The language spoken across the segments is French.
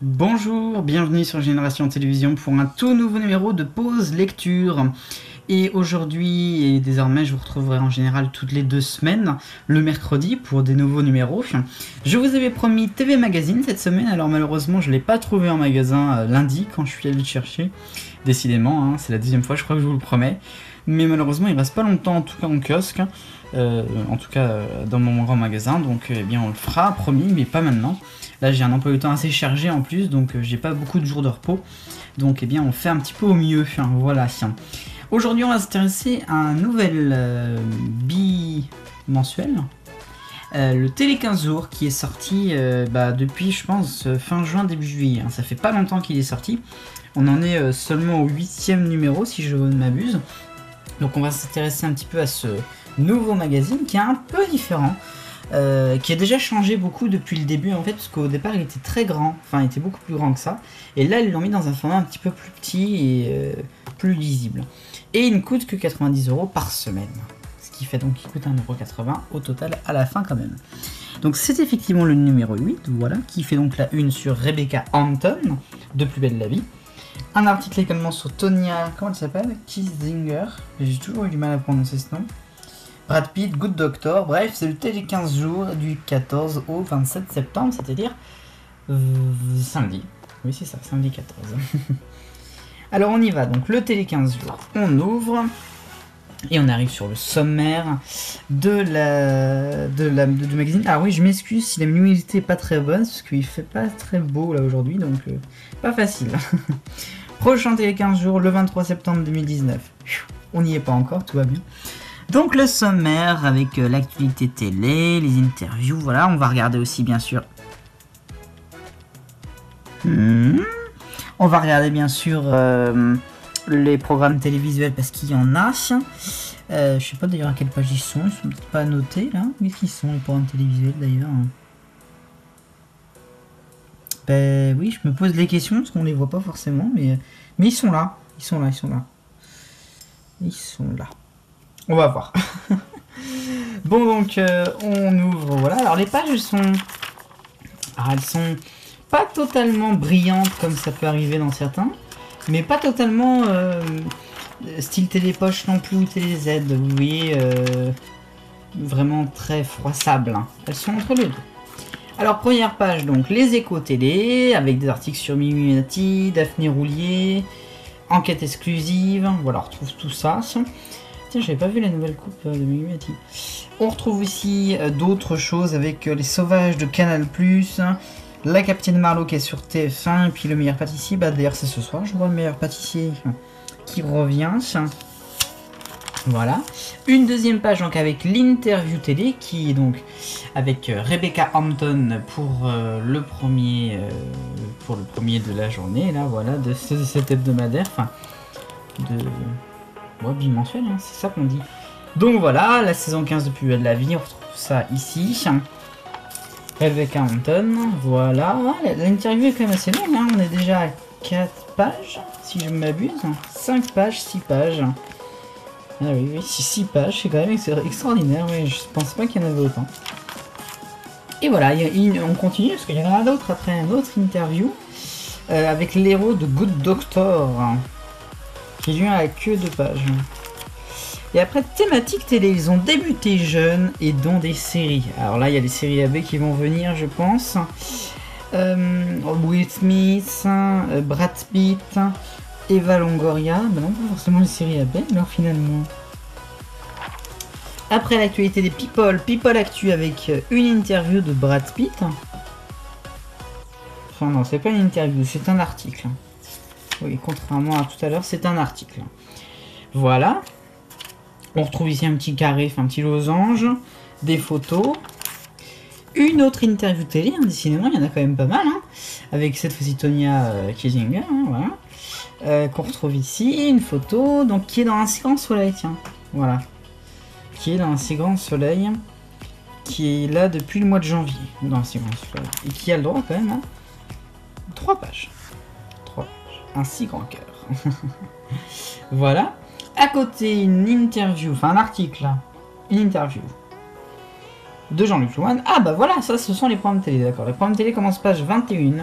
Bonjour, bienvenue sur Génération Télévision pour un tout nouveau numéro de pause lecture. Et aujourd'hui et désormais je vous retrouverai en général toutes les 2 semaines, le mercredi pour des nouveaux numéros. Je vous avais promis TV Magazine cette semaine, alors malheureusement je ne l'ai pas trouvé en magasin lundi quand je suis allé le chercher. Décidément, hein, c'est la deuxième fois je crois que je vous le promets. Mais malheureusement il ne reste pas longtemps en tout cas en kiosque, en tout cas dans mon grand magasin, donc eh bien on le fera, promis, mais pas maintenant. Là j'ai un emploi du temps assez chargé en plus, donc j'ai pas beaucoup de jours de repos, donc eh bien on fait un petit peu au mieux, voilà. Aujourd'hui on va s'intéresser à un nouvel bimensuel, le Télé 15 jours qui est sorti depuis je pense fin juin début juillet, hein. Ça fait pas longtemps qu'il est sorti, on en est seulement au 8e numéro si je ne m'abuse. Donc on va s'intéresser un petit peu à ce nouveau magazine qui est un peu différent, qui a déjà changé beaucoup depuis le début en fait, parce qu'au départ il était très grand, enfin il était beaucoup plus grand que ça, et là ils l'ont mis dans un format un petit peu plus petit et plus lisible. Et il ne coûte que 90€ par semaine, ce qui fait donc qu'il coûte 1,80€ au total à la fin quand même. Donc c'est effectivement le numéro 8, voilà, qui fait donc la une sur Rebecca Hampton, de Plus belle la vie. Un article également sur Tonya, comment elle s'appelle, Kiesinger, j'ai toujours eu du mal à prononcer ce nom. Brad Pitt, Good Doctor, bref, c'est le Télé 15 jours du 14 au 27 septembre, c'est-à-dire samedi. Oui, c'est ça, samedi 14. Alors on y va, donc le Télé 15 jours, on ouvre et on arrive sur le sommaire du magazine. Ah oui, je m'excuse si la luminosité est pas très bonne, parce qu'il fait pas très beau là aujourd'hui, donc pas facile. Prochain Télé 15 jours, le 23 septembre 2019. On n'y est pas encore, tout va bien. Donc le sommaire avec l'actualité télé, les interviews, voilà, on va regarder aussi bien sûr. On va regarder bien sûr les programmes télévisuels parce qu'il y en a. Je sais pas d'ailleurs à quelle page ils sont peut-être pas notés là. Où est-ce qu'ils sont les programmes télévisuels d'ailleurs? Ben oui, je me pose des questions parce qu'on les voit pas forcément, mais ils sont là, ils sont là. On va voir. Bon donc on ouvre, voilà. Alors les pages elles sont pas totalement brillantes comme ça peut arriver dans certains, mais pas totalement style télépoche non plus ou télé Z, vous voyez, vraiment très froissable, hein. Elles sont entre les deux. Alors première page donc les échos télé avec des articles sur Mimi Mati, Daphné Roulier, enquête exclusive, voilà on retrouve tout ça. Tiens, j'avais pas vu la nouvelle coupe de Mimi Mati. On retrouve aussi d'autres choses avec les sauvages de Canal+, la Capitaine Marlowe qui est sur TF1, et puis le meilleur pâtissier, bah d'ailleurs c'est ce soir, je vois le meilleur pâtissier qui revient. Voilà. Une deuxième page donc avec l'interview télé qui est donc avec Rebecca Hampton pour le premier de la journée, là voilà, de cet hebdomadaire, enfin bimensuel, hein, c'est ça qu'on dit. Donc voilà, la saison 15 de Plus belle la vie, on retrouve ça ici. Rebecca Hampton, voilà. L'interview est quand même assez longue, hein. On est déjà à 4 pages, si je ne m'abuse. 5 pages, 6 pages. Ah oui, 6 pages, c'est quand même extraordinaire, mais je pense pas qu'il y en avait autant. Et voilà, on continue, parce qu'il y en a d'autres après, une autre interview, avec l'héros de Good Doctor, qui vient à que 2 pages. Et après, thématique télé, ils ont débuté jeunes et dont des séries. Alors là, il y a des séries AB qui vont venir, je pense. Will Smith, Brad Pitt, Eva Longoria. Bah non, pas forcément les séries AB, alors finalement. Après l'actualité des People Actu avec une interview de Brad Pitt. Enfin non, c'est pas une interview, c'est un article. Oui, contrairement à tout à l'heure, c'est un article. Voilà. On retrouve ici un petit carré, enfin un petit losange, des photos. Une autre interview télé, hein, décidément, il y en a quand même pas mal, hein, avec cette fois-ci Tonya Kiesinger, hein, voilà. Qu'on retrouve ici, une photo, donc qui est dans un si grand soleil, tiens, voilà. Qui est dans un si grand soleil, qui est là depuis le mois de janvier, dans un si grand soleil. Et qui a le droit quand même à 3 pages. 3 pages. Un si grand cœur. Voilà. À côté, une interview, enfin un article, une interview de Jean-Luc Louane. Ah bah voilà, ça ce sont les programmes télé, d'accord. Les programmes télé commencent page 21.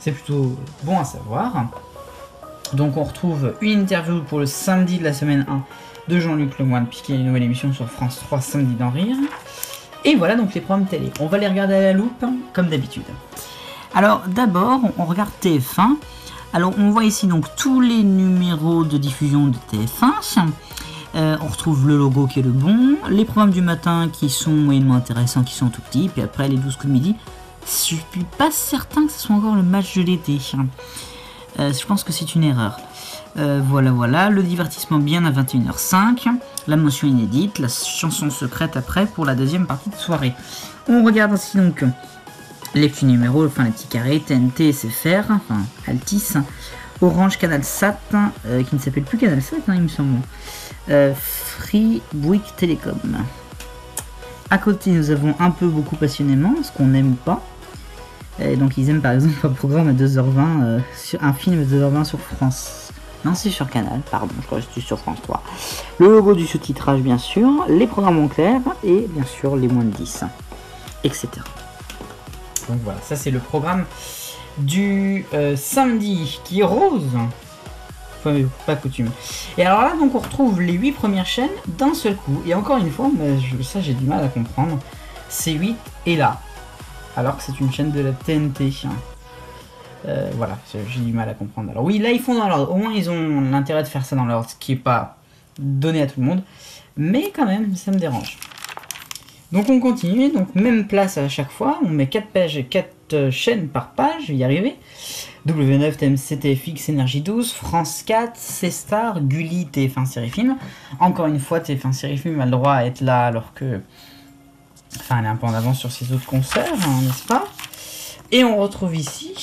C'est plutôt bon à savoir. Donc on retrouve une interview pour le samedi de la semaine 1 de Jean-Luc Lemoyne, puisqu'il y a une nouvelle émission sur France 3 samedi d'en rire. Et voilà donc les programmes télé. On va les regarder à la loupe, comme d'habitude. Alors d'abord, on regarde TF1. Alors on voit ici donc tous les numéros de diffusion de TF1. On retrouve le logo qui est le bon, les programmes du matin qui sont moyennement intéressants, qui sont tout petits, puis après les 12 coups de midi. Je suis pas certain que ce soit encore le match de l'été. Je pense que c'est une erreur. Voilà, le divertissement bien à 21h05, la mention inédite, la chanson secrète après pour la deuxième partie de soirée. On regarde aussi donc les petits numéros, enfin les petits carrés, TNT, SFR, enfin Altis, Orange, Canal Sat, qui ne s'appelle plus Canal Sat, il me semble. Free Bouygues Télécom. À côté, nous avons un peu beaucoup passionnément, ce qu'on aime ou pas. Et donc, ils aiment par exemple un programme à 2h20, un film à 2h20 sur France. Non, c'est sur Canal, pardon, je crois que c'est sur France 3. Le logo du sous-titrage, bien sûr, les programmes en clair et bien sûr les moins de 10, etc. Donc voilà, ça c'est le programme du samedi qui est rose. Pas coutume. Et alors là, donc on retrouve les 8 premières chaînes d'un seul coup. Et encore une fois, ça j'ai du mal à comprendre. C8 est là. Alors que c'est une chaîne de la TNT. Voilà, j'ai du mal à comprendre. Alors oui, là ils font dans l'ordre. Au moins ils ont l'intérêt de faire ça dans l'ordre, ce qui n'est pas donné à tout le monde. Mais quand même, ça me dérange. Donc on continue, donc même place à chaque fois. On met 4 pages et 4 chaînes par page, je vais y arriver. W9, TMC, TFX, Énergie 12, France 4, C-Star, Gulli, TF1 Série Film. Encore une fois, TF1 Série Film a le droit à être là alors que... Enfin, elle est un peu en avance sur ses autres concerts, hein, n'est-ce pas? Et on retrouve ici...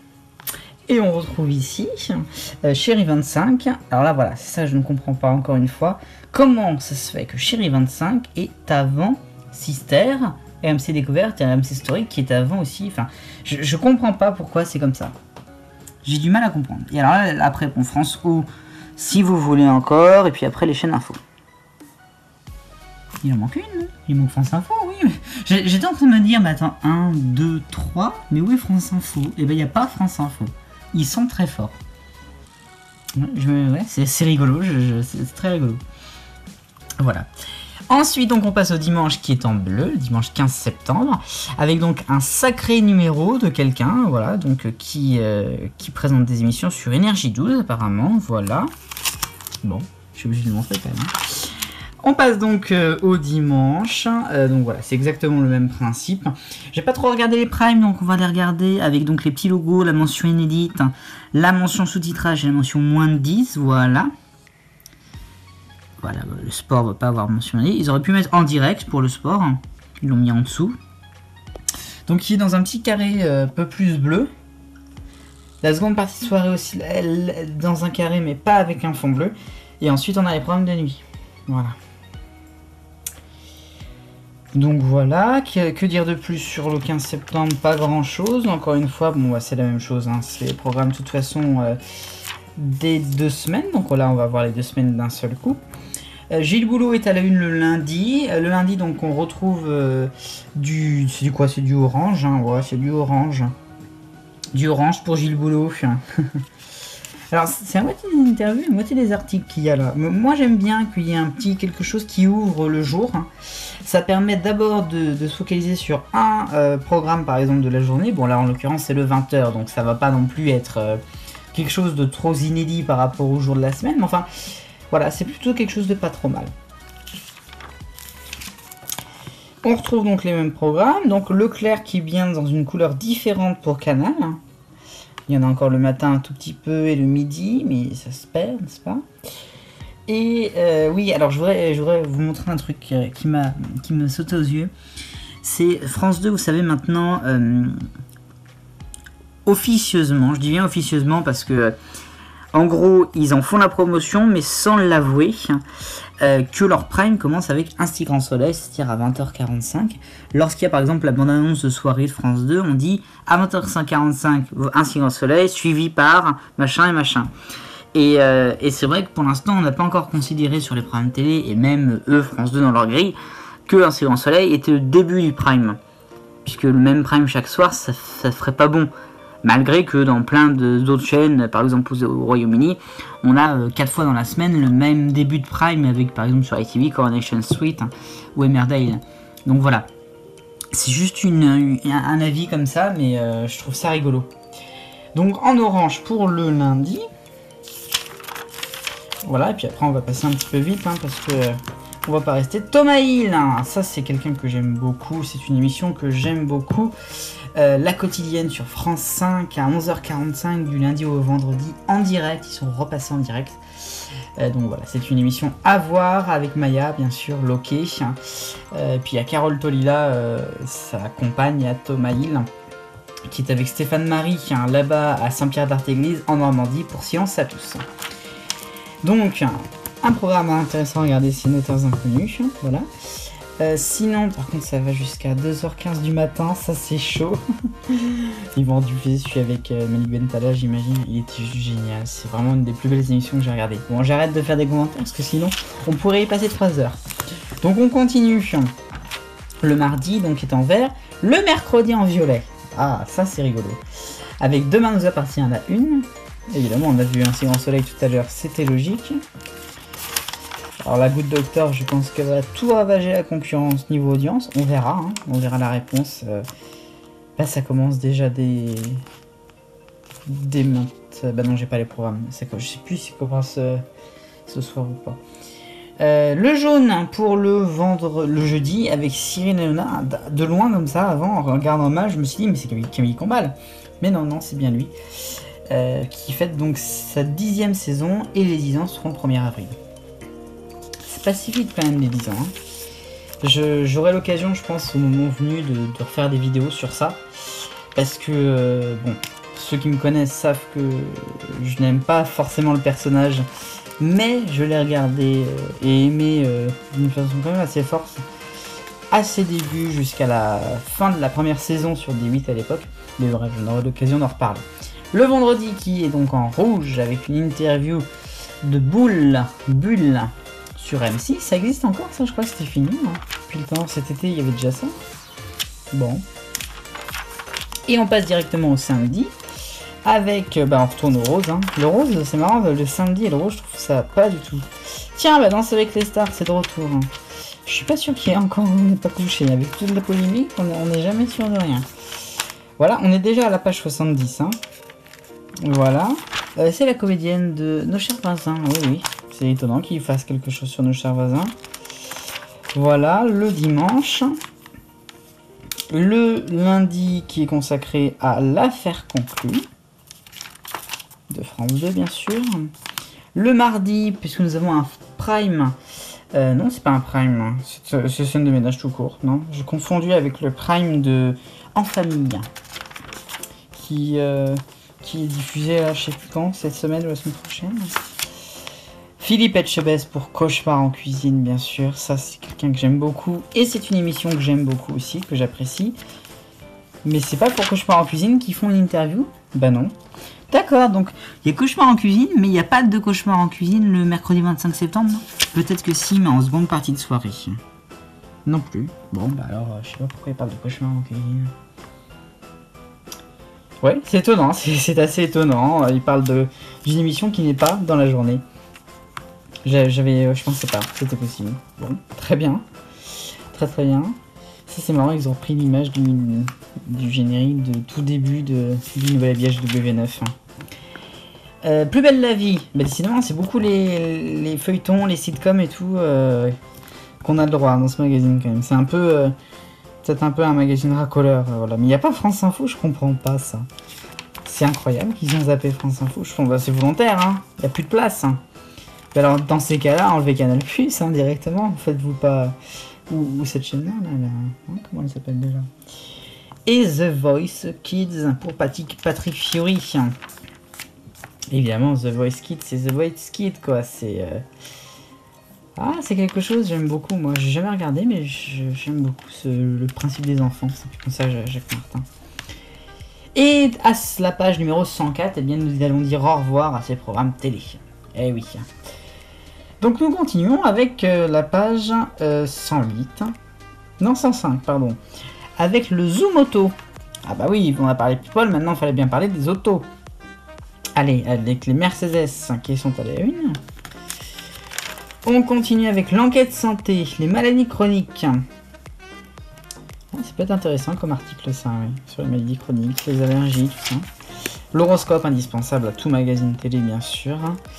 Chérie 25. Alors là, voilà, c'est ça que je ne comprends pas encore une fois. Comment ça se fait que Chérie 25 est avant Sister, RMC Découverte et RMC Story qui est avant aussi. Enfin, je comprends pas pourquoi c'est comme ça. J'ai du mal à comprendre. Et alors là, après, bon, France O, si vous voulez encore, et puis après les chaînes info. Il en manque une, non? Il manque France Info, oui. J'étais en train de me dire, mais attends, 1, 2, 3, mais où est France Info? Et ben il n'y a pas France Info. Ils sont très forts. Ouais, c'est rigolo, c'est très rigolo. Voilà. Ensuite, donc, on passe au dimanche qui est en bleu, le dimanche 15 septembre, avec donc un sacré numéro de quelqu'un, voilà, donc qui présente des émissions sur Énergie 12 apparemment, voilà. Bon, je suis obligé de le montrer quand même. On passe donc au dimanche, donc voilà, c'est exactement le même principe. J'ai pas trop regardé les primes, donc on va les regarder avec donc les petits logos, la mention inédite, la mention sous-titrage et la mention moins de 10, voilà. Voilà, le sport va pas avoir mentionné. Ils auraient pu mettre en direct pour le sport. Ils l'ont mis en dessous. Donc il est dans un petit carré un peu plus bleu. La seconde partie de soirée aussi, elle, dans un carré mais pas avec un fond bleu. Et ensuite on a les programmes de nuit. Voilà. Donc voilà, que dire de plus sur le 15 septembre? Pas grand chose. Encore une fois, bon, c'est la même chose. Hein. C'est les programmes de toute façon des 2 semaines. Donc là on va voir les 2 semaines d'un seul coup. Gilles Boulot est à la une le lundi. Le lundi, donc, on retrouve du... C'est du quoi? C'est du orange, hein. Ouais, c'est du orange. Du orange pour Gilles Boulot. Alors, c'est à moitié des interviews, à moitié des articles qu'il y a là. Moi, j'aime bien qu'il y ait un petit quelque chose qui ouvre le jour. Hein. Ça permet d'abord de se focaliser sur un programme, par exemple, de la journée. Bon, là, en l'occurrence, c'est le 20h, donc ça va pas non plus être quelque chose de trop inédit par rapport au jour de la semaine. Mais enfin... Voilà, c'est plutôt quelque chose de pas trop mal. On retrouve donc les mêmes programmes. Donc Leclerc qui vient dans une couleur différente pour Canal. Il y en a encore le matin un tout petit peu et le midi, mais ça se perd, n'est-ce pas? Et oui, alors je voudrais vous montrer un truc qui me sauté aux yeux. C'est France 2, vous savez maintenant, officieusement, je dis bien officieusement parce que... En gros, ils en font la promotion, mais sans l'avouer, que leur prime commence avec Un si grand soleil, c'est-à-dire à 20h45. Lorsqu'il y a par exemple la bande-annonce de soirée de France 2, on dit à 20h45, Un si grand soleil, suivi par machin et machin. Et c'est vrai que pour l'instant, on n'a pas encore considéré sur les primes télé, et même eux, France 2 dans leur grille, que Un si grand soleil était le début du prime. Puisque le même prime chaque soir, ça ferait pas bon. Malgré que dans plein d'autres chaînes, par exemple au Royaume-Uni, on a 4 fois dans la semaine le même début de prime avec par exemple sur ITV, Coronation Street ou Emmerdale. Donc voilà. C'est juste un avis comme ça, mais je trouve ça rigolo. Donc en orange pour le lundi. Voilà, et puis après on va passer un petit peu vite, hein, parce que on va pas rester. Thomas Hill, hein, ça c'est quelqu'un que j'aime beaucoup, c'est une émission que j'aime beaucoup. La quotidienne sur France 5 à 11h45 du lundi au vendredi en direct, ils sont repassés en direct. Donc voilà, c'est une émission à voir avec Maya, bien sûr, Loké. Puis il y a Carole Tolila, sa compagne, à Thomas Hill, qui est avec Stéphane Marie, là-bas à Saint-Pierre-d'Artéglise en Normandie pour Silence à tous. Donc, un programme intéressant à regarder, c'est Notaires Inconnus, voilà. Sinon, par contre, ça va jusqu'à 2h15 du matin, ça c'est chaud. Ils vont diffuser celui avec Malik Bentala, j'imagine. Il était juste génial, c'est vraiment une des plus belles émissions que j'ai regardées. Bon, j'arrête de faire des commentaires parce que sinon, on pourrait y passer 3 heures. Donc, on continue. Le mardi, donc, est en vert. Le mercredi en violet. Ah, ça c'est rigolo. Avec Demain nous appartient la une. Évidemment, on a vu un si grand soleil tout à l'heure, c'était logique. Alors la Good Doctor, je pense qu'elle va tout ravager la concurrence niveau audience. On verra, hein, on verra la réponse. Là, ça commence déjà dès maintenant. Bah non, j'ai pas les programmes. Je sais plus si ça commence ce soir ou pas. Le jaune pour le jeudi avec Cyril Hanouna. De loin comme ça, avant, en regardant mal, je me suis dit, mais c'est Camille Combal. Mais non, c'est bien lui. Qui fête donc sa 10e saison et les 10 ans seront le 1er avril. C'est pas si vite quand même les 10 ans. Hein. J'aurai l'occasion, je pense, au moment venu de refaire des vidéos sur ça. Parce que, bon, ceux qui me connaissent savent que je n'aime pas forcément le personnage. Mais je l'ai regardé et aimé d'une façon quand même assez forte. À ses débuts jusqu'à la fin de la première saison sur D8 à l'époque. Mais bref, j'en aurai l'occasion d'en reparler. Le vendredi qui est donc en rouge avec une interview de Bulle sur M6. Ça existe encore ça, je crois que c'était fini. Hein. Depuis le temps, cet été il y avait déjà ça. Bon. Et on passe directement au samedi avec, on retourne au rose. Hein. Le rose c'est marrant, le samedi et le rose je trouve ça pas du tout. Tiens, Danse avec les stars c'est de retour. Hein. Je suis pas sûr qu'il y ait encore, on n'est pas couché. Avec toute la polémique, on n'est jamais sûr de rien. Voilà, on est déjà à la page 70. Hein. Voilà, c'est la comédienne de Nos chers voisins, oui, c'est étonnant qu'il fasse quelque chose sur Nos chers voisins. Voilà, le dimanche. Le lundi qui est consacré à l'affaire conclue. De France 2, bien sûr. Le mardi, puisque nous avons un prime. Non, c'est pas un prime, c'est scène de ménage tout court, non. J'ai confondu avec le prime de En Famille. Qui est diffusé là, je sais plus quand, cette semaine ou la semaine prochaine. Philippe Etchebest pour Cauchemar en cuisine, bien sûr. Ça, c'est quelqu'un que j'aime beaucoup. Et c'est une émission que j'aime beaucoup aussi, que j'apprécie. Mais c'est pas pour Cauchemar en cuisine qu'ils font l'interview? Bah non. D'accord, donc il y a Cauchemar en cuisine, mais il n'y a pas de Cauchemar en cuisine le mercredi 25 septembre. Peut-être que si, mais en seconde partie de soirée. Non plus. Bon, bah alors, je sais pas pourquoi il parle de Cauchemar en cuisine. Ouais, c'est étonnant, c'est assez étonnant. Il parle d'une émission qui n'est pas dans la journée. Je pensais pas que c'était possible. Bon, très bien. Très bien. Ça c'est marrant, ils ont pris l'image du générique de tout début du nouvel habillage W9. Plus belle la vie. Bah, décidément, c'est beaucoup les feuilletons, les sitcoms et tout qu'on a le droit dans ce magazine quand même. C'est un peu... peut-être un peu un magazine racoleur, voilà. Mais il n'y a pas France Info, je comprends pas ça. C'est incroyable qu'ils ont zappé France Info. Je pense que c'est volontaire, hein. Il n'y a plus de place. Hein. Alors dans ces cas-là, enlevez Canal+, hein, directement. Faites-vous pas... Ou cette chaîne-là, hein, comment elle s'appelle déjà? Et The Voice Kids pour Patrick Fiori. Évidemment, The Voice Kids, c'est The Voice Kids, quoi. C'est... Ah, c'est quelque chose, j'aime beaucoup, moi. J'ai jamais regardé, mais j'aime beaucoup le principe des enfants. C'est plus comme ça, Jacques Martin. Et à la page numéro 104, eh bien, nous allons dire au revoir à ces programmes télé. Eh oui. Donc nous continuons avec la page 108. Non, 105, pardon. Avec le Zoom Auto. Ah bah oui, on a parlé de people, maintenant il fallait bien parler des autos. Allez, avec les Mercedes qui sont à la une. On continue avec l'enquête santé, les maladies chroniques. Ah, ça peut être intéressant comme article ça, oui. Sur les maladies chroniques, les allergies, tout ça. L'horoscope indispensable à tout magazine télé, bien sûr.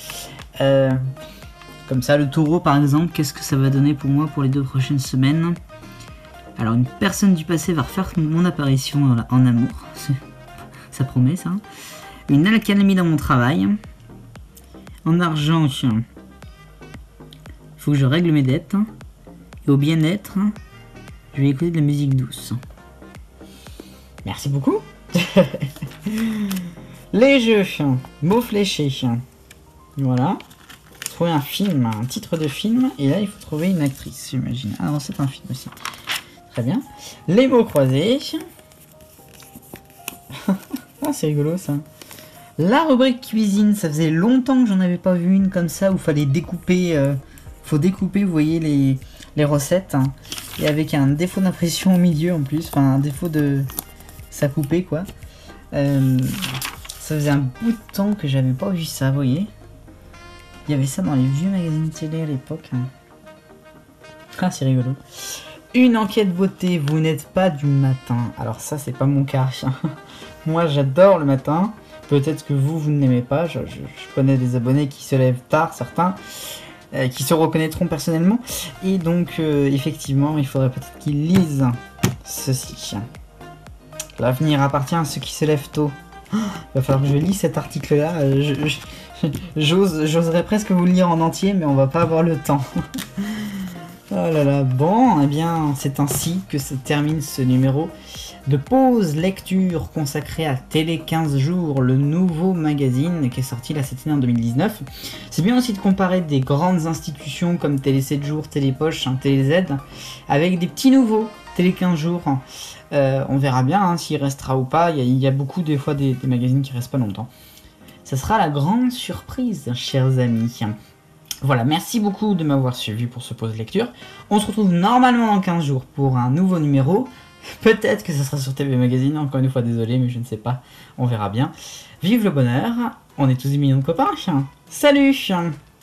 Comme ça, le taureau par exemple, qu'est-ce que ça va donner pour moi pour les 2 prochaines semaines? Alors, une personne du passé va refaire mon apparition en amour. Ça promet, ça. Une accalmie dans mon travail. En argent, il faut que je règle mes dettes. Et au bien-être, je vais écouter de la musique douce. Merci beaucoup. Les jeux, mots fléchés. Voilà. Trouver un film, un titre de film. Et là, il faut trouver une actrice, j'imagine. Ah non, c'est un film aussi. Très bien. Les mots croisés. Ah, c'est rigolo ça. La rubrique cuisine, ça faisait longtemps que j'en avais pas vu une comme ça où fallait découper. Faut découper, vous voyez, les recettes. Hein, et avec un défaut d'impression au milieu en plus. Enfin, un défaut de. Ça coupait quoi. Ça faisait un bout de temps que j'avais pas vu ça, vous voyez. Il y avait ça dans les vieux magazines télé à l'époque. Hein. Ah, c'est rigolo. Une enquête beauté, vous n'êtes pas du matin. Alors ça, c'est pas mon cas. Moi, j'adore le matin. Peut-être que vous ne l'aimez pas. Je connais des abonnés qui se lèvent tard, certains, qui se reconnaîtront personnellement. Et donc, effectivement, il faudrait peut-être qu'ils lisent ceci. L'avenir appartient à ceux qui se lèvent tôt. Il va falloir que je lise cet article-là. J'oserais presque vous le lire en entier, mais on va pas avoir le temps. Oh là là, bon, eh bien, c'est ainsi que se termine ce numéro de pause lecture consacré à Télé 15 jours, le nouveau magazine qui est sorti là cette année en 2019. C'est bien aussi de comparer des grandes institutions comme Télé 7 jours, Télé Poche, hein, Télé Z, avec des petits nouveaux, Télé 15 jours. On verra bien hein, s'il restera ou pas, il y a beaucoup des fois des magazines qui restent pas longtemps. Ça sera la grande surprise, chers amis. Voilà, merci beaucoup de m'avoir suivi pour ce pause lecture. On se retrouve normalement dans 15 jours pour un nouveau numéro. Peut-être que ça sera sur TV Magazine, encore une fois désolé, mais je ne sais pas, on verra bien. Vive le bonheur, on est tous des millions de copains. Salut!